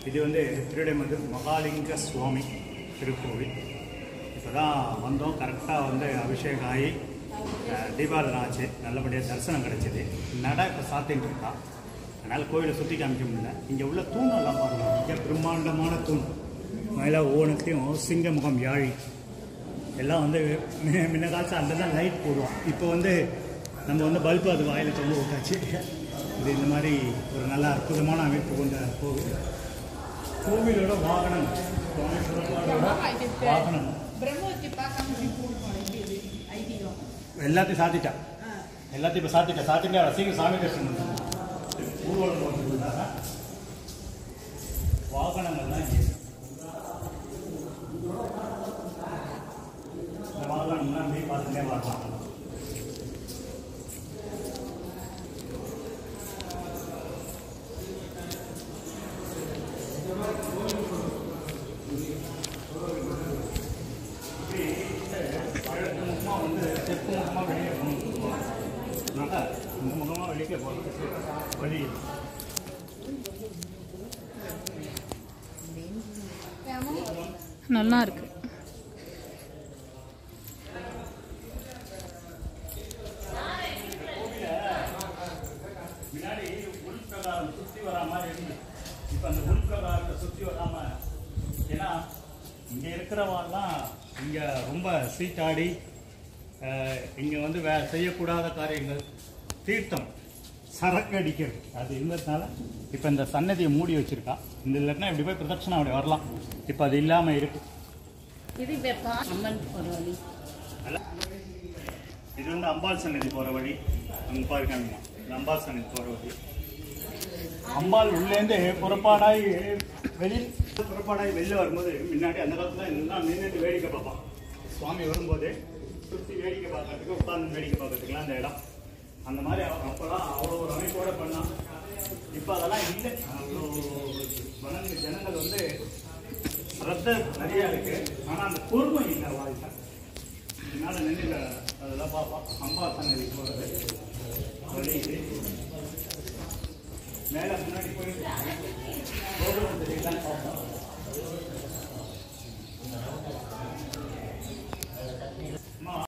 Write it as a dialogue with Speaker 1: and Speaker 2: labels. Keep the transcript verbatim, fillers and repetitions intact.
Speaker 1: இது வந்து திருவிடைமருதூர் மகாலிங்க சுவாமி திருக்கோவில். இப்போ தான் வந்தோம். கரெக்டாக வந்து அபிஷேகம் ஆகி தீபாவளி ஆச்சு. நல்லபடியாக தரிசனம் கிடச்சிது. நடை இப்போ சாத்தின்னு இருக்கா. அதனால் கோவிலை சுற்றி காமிக்க முடியல. இங்கே உள்ள தூணெல்லாம் பாருங்கள். இங்கே பிரம்மாண்டமான தூண். மேலே ஒவ்வொன்றுத்தையும் சிங்க முகம் யாழி எல்லாம் வந்து முன்ன காலத்தில் அந்த தான் லைட் போடுவோம். இப்போ வந்து நம்ம வந்து பல்பு அது வாயில் தொங்க விட்டாச்சு. இது இந்த மாதிரி ஒரு நல்ல அற்புதமான அமைப்பு கொண்ட கோவில். கோவிலோட வாகனம் வாகனம் எல்லாத்தையும் சாத்திட்டா எல்லாத்தையும் இப்போ சாத்திட்டா சாத்திட்டா சீக்கிரம் சாமி தரிசனம் பண்ணுறாங்க. ஊர்வலம் போட்டுருந்தாங்க. வாகனங்கள்லாம் இங்கே இந்த வாகனம்லாம் அப்படியே பார்த்துட்டே வரலாம். வந்து தெற்கு முகமாக வெளியே போகணும். இந்த முகமாக வெளியே போகிறது வழி.
Speaker 2: நல்லா இருக்கு.
Speaker 1: முன்னாடி உள் பிரகாரம் சுற்றி வரா மாதிரி இருந்து இப்போ அந்த உள் பிரகாரத்தை சுற்றி வராம, ஏன்னா இங்கே இருக்கிறவாள்லாம் இங்கே ரொம்ப சீட்டாடி இங்கே வந்து வே செய்யக்கூடாத காரியங்கள் தீர்த்தம் சரக்கு அடிக்கிறது அது இருந்ததுனால இப்போ இந்த சன்னதியை மூடி வச்சிருக்கா. இந்த இல்லைன்னா இப்படி போய் பிரதட்சணம் அப்படி வரலாம். இப்போ அது இல்லாமல் இருக்கு. இது வந்து அம்பாள் சன்னதி போகிற வழி. அங்கே பாருக்காங்க, இது அம்பாள் சன்னதி போகிற வழி. அம்பாள் உள்ளேருந்து புறப்பாடாய் வெளியில் புறப்பாடாய் வெளில வரும்போது முன்னாடி அந்த காலத்துல எல்லாம் நின்றுட்டு வேடிக்கை பார்ப்பான். சுவாமி வரும்போது சுற்றி வேடிக்கை பார்க்கறதுக்கு உட்கார்ந்து வேடிக்கை பார்க்கறதுக்குலாம் அந்த இடம் அந்த மாதிரி அப்போலாம் அவ்வளோ ஒரு அமைப்போட பண்ணான். இப்போ அதெல்லாம் இல்லை. அவ்வளோ வனங்க ஜனங்கள் வந்து ரத்த நிறையா இருக்கு. ஆனால் அந்த பொறுமை இல்லை வாழ்க்கை. இதனால நின்று அதெல்லாம் பார்ப்போம். அம்பாள் சன்னதி போகிறது வழி இது. மேலே முன்னாடி போயிட்டு கோபுரம் தெரியலாம் பார்ப்போம்.